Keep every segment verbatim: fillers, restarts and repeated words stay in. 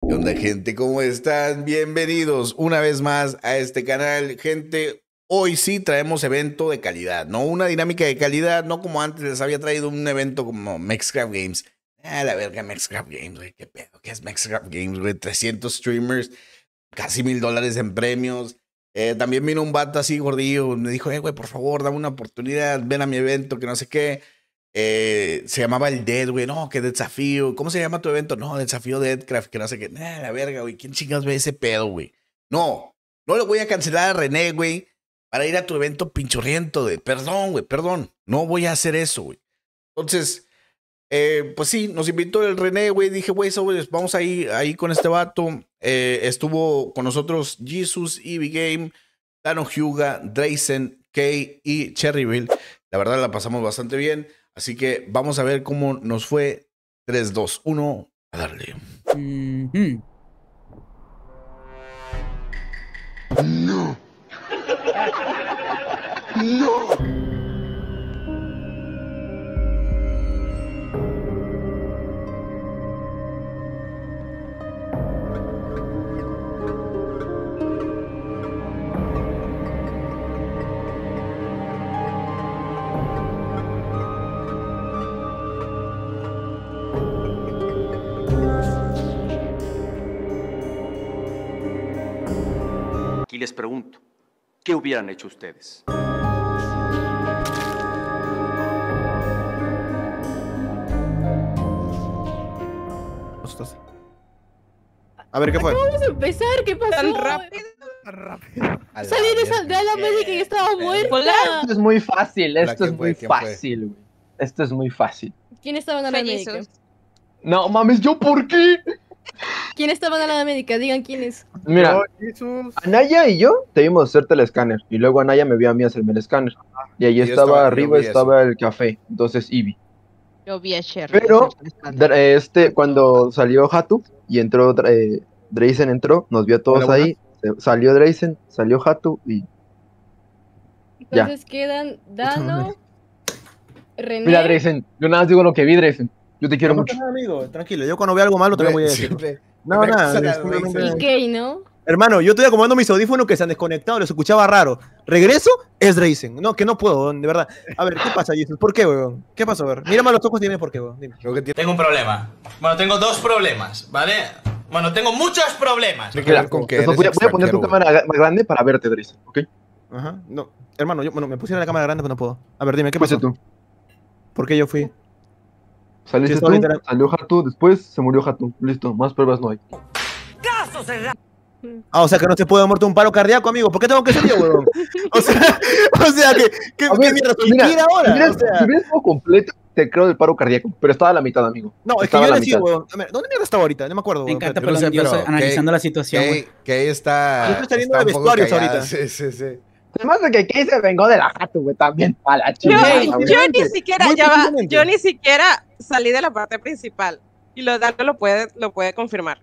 ¿Qué onda, gente? ¿Cómo están? Bienvenidos una vez más a este canal. Gente, hoy sí traemos evento de calidad, ¿no? Una dinámica de calidad, no como antes les había traído un evento como Mexcraft Games. Ah, la verga, Mexcraft Games, güey. ¿Qué pedo? ¿Qué es Mexcraft Games, güey? trescientos streamers, casi mil dólares en premios. Eh, también vino un vato así gordillo, me dijo, eh, güey, por favor, dame una oportunidad, ven a mi evento, que no sé qué. Eh, se llamaba el Dead, güey, no, que desafío. ¿Cómo se llama tu evento? No, desafío Deadcraft, que no sé qué. Nah, la verga, güey, ¿quién chingados ve ese pedo, güey? No, no le voy a cancelar a René, güey, para ir a tu evento pinchurriento, de perdón, güey, perdón. No voy a hacer eso, güey. Entonces, eh, pues sí, nos invitó el René, güey. Dije, güey, vamos ahí, ahí con este vato. Eh, estuvo con nosotros Jesus, Eevee Game, Dano Hyuga, Drazen, Kay y Cherryville. La verdad la pasamos bastante bien. Así que vamos a ver cómo nos fue. Tres, dos, uno, a darle. Mm-hmm. No. No. Y les pregunto, ¿qué hubieran hecho ustedes? A ver, ¿qué fue? Vamos a empezar, ¿qué pasó? Tan rápido. Rápido. Salí de, esa, de la médica y estaba muerta. Esto es muy fácil, esto es ¿Quién fue? muy ¿Quién fue? fácil, güey. Esto es muy fácil. ¿Quién estaba en la Fue médica? Jesus. No mames, ¿yo por qué? ¿Quién estaba en la médica? Digan quién es. Mira, No, Jesús. Anaya y yo debimos hacerte el escáner. Y luego Anaya me vio a mí hacerme el escáner. Y ahí Y yo estaba, estaba- yo arriba, vi eso. estaba el café. Entonces, Eevee. Yo vi a Sherry. Pero, Dra- este, cuando salió Hatu y entró, eh, Drazen entró, nos vio a todos Hola, ahí. se- Salió Drazen, salió Hatu y. Ya. Entonces quedan Dano, René. Mira, Drazen, yo nada más digo lo que vi, Drazen. Yo te quiero No mucho. pasa nada, amigo, tranquilo. Yo cuando veo algo malo te lo voy a decir. Siempre. No, me nada. gusta la simplemente- risa. y Kay, ¿no? Hermano, yo estoy acomodando mis audífonos que se han desconectado, los escuchaba raro. Regreso, es Drazen. No, que no puedo, weón, de verdad. A ver, ¿qué pasa, Jesus? ¿Por qué, weón? ¿Qué pasó? A ver, mírame a los ojos y dime por qué, weón. Dime. Creo que tiene Tengo un problema. Bueno, tengo dos problemas, ¿vale? Bueno, tengo muchos problemas. que Mira, ver con que eso, eres voy, a, voy a poner tu extranjero, cámara más grande para verte, Drazen, ¿ok? Ajá, no. Hermano, yo, bueno, me pusieron la cámara grande, pero no puedo. A ver, dime, ¿qué Fuiste pasó? tú. ¿Por qué yo fui? Saliste Sí, tú, estaba literal- salió Hatu, después se murió Hatu. Listo, más pruebas no hay. Ah, o sea que no se puede muerto un paro cardíaco, amigo. ¿Por qué tengo que ser yo, weón? O sea, o sea que, ¿qué, A qué ver, mierda? ¿Soy mira, Kira ahora? Si hubieras, O sea, si hubieras todo completo, te creo del paro cardíaco, pero estaba a la mitad, amigo. no, es que Estaba yo a la le sigo, mitad. weón. A ver, ¿dónde mierda estaba ahorita? No me acuerdo, Me weón. encanta, Yo no perdón, sé, yo pero estoy analizando Kay- la situación, güey. Que, que está. Yo estoy saliendo está de un poco vestuarios callada. ahorita. Sí, sí, sí. Además de que Kay se vengó de la Hatu, güey, también. A la Yo, chingada, yo güey. ni siquiera, Muy ya va, posiblemente. yo ni siquiera salí de la parte principal. Y lo Dano lo puede, lo puede confirmar.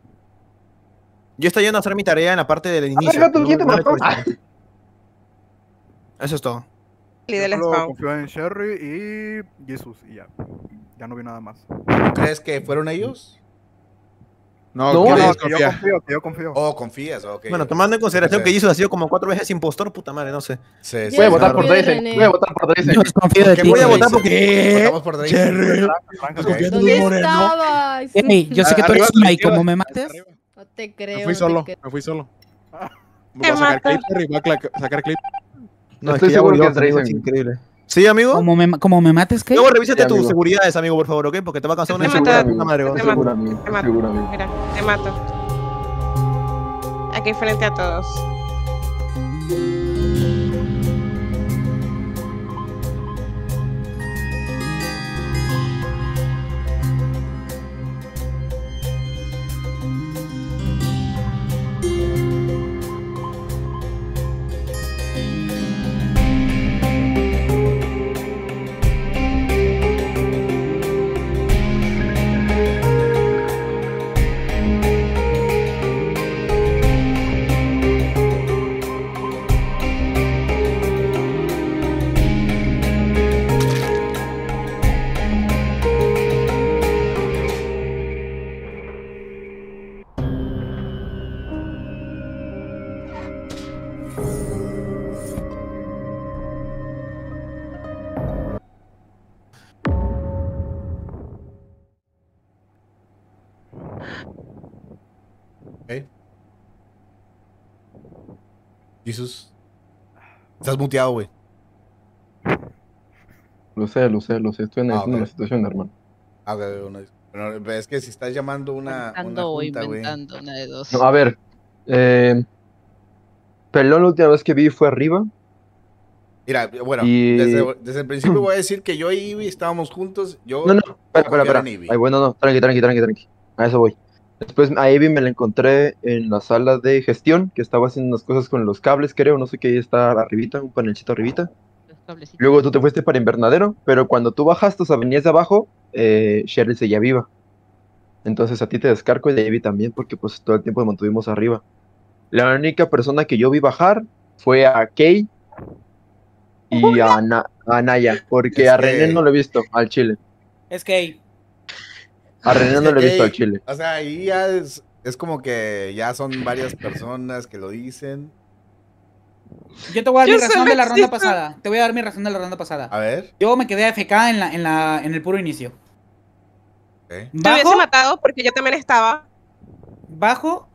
Yo estoy yendo a hacer mi tarea en la parte del A inicio. ver, Hatu, No- ¿quién te no le mató? he Ah, hecho. Eso es todo. Salí del Yo solo spawn. confío en Sherry y Jesus y ya. Ya no vi nada más. ¿Tú crees que fueron ellos? No, No, ¿qué que ves? yo confío, que yo confío. Oh, confías, ok. Bueno, tomando en consideración Sí. que Jesus ha sido como cuatro veces impostor, puta madre, no sé. Sí, sí, Voy a Yo votar por confío en Drazen. René. Voy a votar por Drazen. Yo desconfío de ¿Qué ti. Voy a güey. votar porque... Votamos por Drake. Cherry. Tranca, tranca, Ok. tranca. ¿Dónde Moreno. estabas? Ey, yo sé que tú Arriba, eres una y arriba, como me mates. No te creo. Me fui no solo, te creo. me fui solo. Voy Te a sacar mata. clip, Cherry, voy a cla- sacar clip. No, es Estoy que ya seguro volvió, que es amigo, Drazen. es increíble. ¿Sí, amigo? Como me, como me mates, ¿qué? Luego revísate Sí, tus amigo. seguridades, amigo, por favor, ¿ok? Porque te va a causar una Te inseguridad mato. puta madre, Te weón. mato. Seguro, amigo. Te mato. Seguro, amigo. Mira, te mato. Aquí frente a todos. Ok. Jesús. Estás muteado, güey. Lo sé, lo sé, lo sé. Estoy Ah, analizando ok. la situación, hermano. Ah, ok, una- bueno, es que si estás llamando una, una Inventando o junta, güey. inventando, una de dos. No, a ver. Eh, Pelón, la última vez que vi fue arriba. Mira, bueno, Y- desde, desde el principio voy a decir que yo y Ivy estábamos juntos. Yo No, no, espera, espera, confiaba espera. en Ivy. Ay, bueno, no, tranqui, tranqui, tranqui, tranqui. A eso voy. Después a Ivy me la encontré en la sala de gestión, que estaba haciendo unas cosas con los cables, creo, no sé qué, ahí está arribita, un panelcito arribita. Los cablecitos. Luego tú te fuiste para invernadero, pero cuando tú bajaste, o sea, venías de abajo, eh, Cheryl seguía viva. Entonces a ti te descargo y a Ivy también, porque pues todo el tiempo nos mantuvimos arriba. La única persona que yo vi bajar fue a Kay y a, Na- a Naya, porque Es a que- René no lo he visto al chile. Es que A René Es no que, lo he visto ey, al chile. O sea, ahí ya es, es como que ya son varias personas que lo dicen. yo te voy a dar Yo mi razón solo de la ronda existo. pasada. Te voy a dar mi razón de la ronda pasada. A ver. Yo me quedé A F K en, la, en, la, en el puro inicio. Ok. Te hubiese Bajo, matado porque yo también estaba. bajo.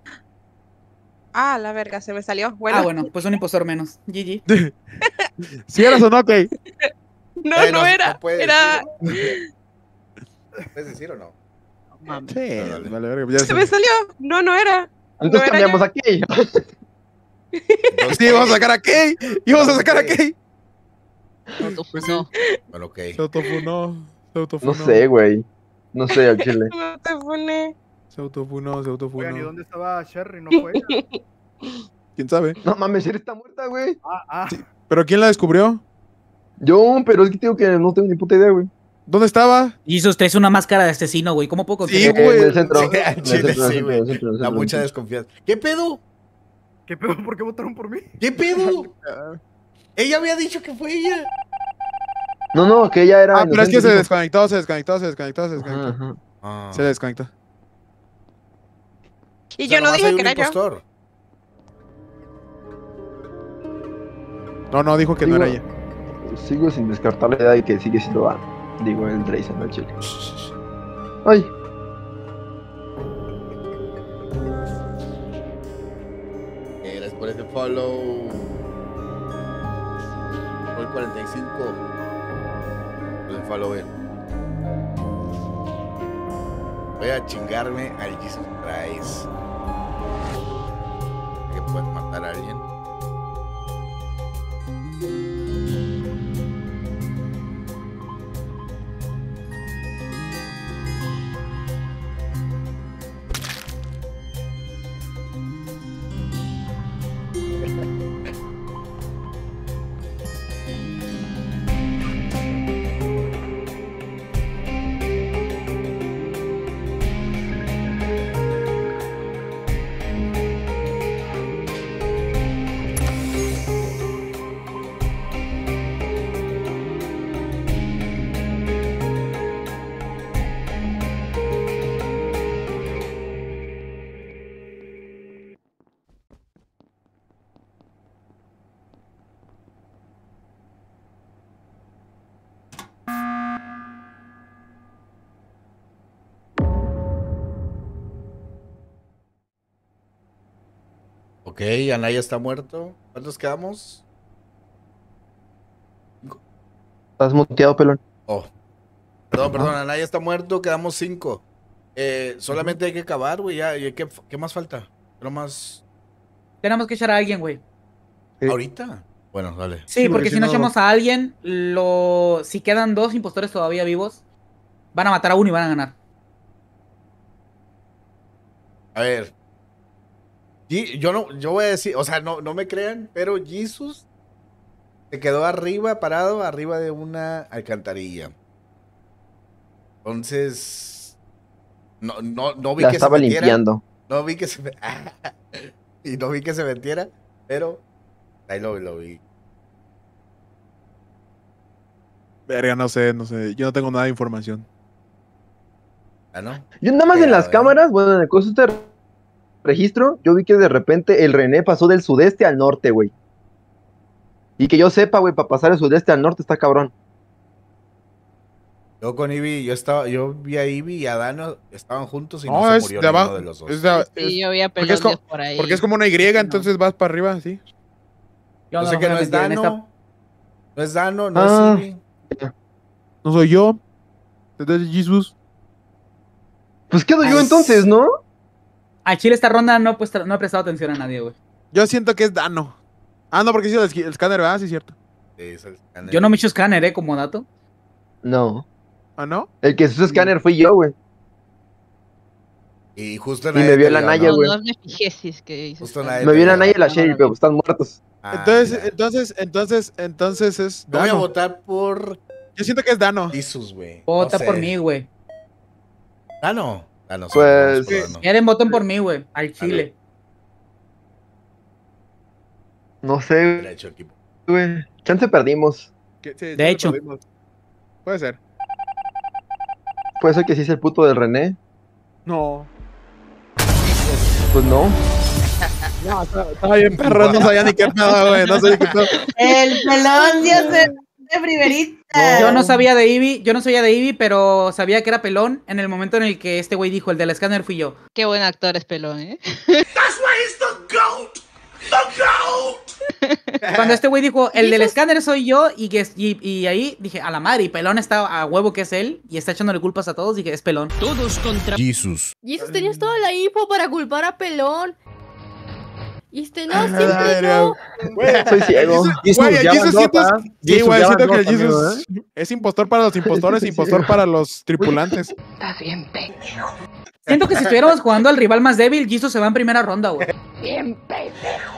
Ah, la verga, se me salió. Bueno, Ah, bueno, pues un impostor menos. G G. Si eras o no, ok. no, Eh, no, era. puedes Era. decir. ¿Puedes decir o no? Mames. Sí, No, dale. vale, verga, ya Se sé. me salió. No, no era. Entonces No era cambiamos yo. a Kay. Entonces, Sí, vamos a sacar a Kay. Íbamos a sacar a Kay. Autofunó. Bueno, ok. Se autofunó. Se autofunó. No sé, güey. No sé, al chile. No te pone. Se autofunó, se autofunó. Oigan, ¿y dónde estaba Sherry? ¿No fue ella? ¿Quién sabe? No mames, Cheryl está muerta, güey. Ah, ah. ¿Pero quién la descubrió? Yo, pero es que tengo que no tengo ni puta idea, güey. ¿Dónde estaba? Jesus, traes una máscara de asesino, güey. ¿Cómo puedo Sí, confiar? Eh, güey. En el centro. Sí, En al el chile centro, en el sí, centro, güey. en el centro, en el La centro, mucha en el desconfianza. ¿Qué pedo? ¿Qué pedo? ¿Por qué votaron por mí? ¿Qué pedo? Ella había dicho que fue ella. centro. No, no, que ella era. Ah, pero es que se inocente, desconectó, se desconectó, se desconectó, se dijo. Ajá, desconectó. ajá. Ah. Se desconectó. Y O sea, yo no nomás dije hay que un era yo. impostor. No, no, dijo que no Digo- era ella. Sigo sin descartar la idea de que sigue siendo A. Digo, el Dreysen, no el chile. Ay, Gracias por ese follow. Por el cuarenta y cinco. Por el follow, eh. Voy a chingarme al Jesus Christ. Que puedes matar a alguien. Ok, Anaya está muerto. ¿Cuántos quedamos? estás muteado, pelón. Oh. Perdón, perdón, Anaya está muerto, quedamos cinco. Eh, solamente hay que acabar, güey, ya. ¿Y ¿Qué, qué más falta? ¿Qué más? Tenemos que echar a alguien, güey. Sí. ¿Ahorita? Bueno, dale. Sí, Sí, porque porque si si no no- echamos a alguien, lo... si quedan dos impostores todavía vivos, van a matar a uno y van a ganar. A ver. Ye- Yo no, yo voy a decir, o sea, no, no me crean, pero Jesus se quedó arriba, parado, arriba de una alcantarilla. Entonces, no, no, no vi La que estaba se metiera. limpiando. No vi que se me- y no vi que se metiera, pero ahí lo, lo vi. Verga, no sé, no sé. Yo no tengo nada de información. ¿Ah, no? Yo nada más en Pero, las eh. cámaras, bueno, en el coso de registro, yo vi que de repente el René pasó del sudeste al norte, güey. Y que yo sepa, güey, para pasar del sudeste al norte está cabrón. Yo con Ivy, yo estaba, yo vi a Ivy y a Dano, estaban juntos y no, No, se es murió de ninguno abajo. de los dos. Es de- Sí, es- yo vi a porque, es Pelón co- por ahí. porque es como una Y, entonces vas para arriba, sí. Yo Yo sé que no es en esta- Dano. No es Dano, no Ah. es Ivy. No soy yo. Entonces, Jesus. Pues quedo yo Ay, entonces, ¿no? Al chile esta ronda no, he puesto- no he prestado atención a nadie, güey. Yo siento que es Dano. Ah, no, porque sí, el, esqui- el escáner, ¿verdad? Sí, cierto. Sí, es el escáner. Yo no me he hecho escáner, eh, como dato. No. ¿Ah, no? El que hizo escáner fui yo, güey. Y justo Y me nadie vio te la vio, Naya, No, güey. no me fijé si es que hizo Justo escáner. nadie Me te vio la vio. Naya y la No, Sherry, no, pero no. están muertos. Ah, Entonces, mira. entonces, entonces, entonces es Yo voy a Dano. votar por Yo siento que es Dano. Jesus, güey. Vota No sé. por mí, güey. Dano. Dano, sí, Pues- vamos por Dano. Quieren, voten por mí, güey. Al chile. No sé, Derecho equipo. güey. Chance perdimos. Que- sí, De sí, hecho. perdimos. Puede ser. Puede ser que sí es el puto del René. No. Pues no. No, está- estaba bien perro, no sabía ni qué pedo, güey. No sabía qué pedo. El pelón ya se de primerita. Yo no sabía de Ivy, yo no sabía de Ivy, pero sabía que era pelón en el momento en el que este güey dijo, el del escáner fui yo. Qué buen actor es Pelón, ¿eh? Cuando este güey dijo, el del escáner soy yo, y, que, y, y ahí dije, a la madre, y pelón está a huevo que es él, y está echándole culpas a todos, dije, es pelón. Todos contra... Jesus. Jesus, tenías toda la info para culpar a Pelón. Y este, no, siempre Ay, no. Soy ciego. Jesus, Güey, el ya Jesus van siento... dos, ¿ah? Sí, Jesus, güey, ya siento van que el dos, amigo, Jesus es impostor para los impostores, impostor para los tripulantes. Estás bien pendejo. Siento que si estuviéramos jugando al rival más débil, Jesus se va en primera ronda, güey. Bien pendejo.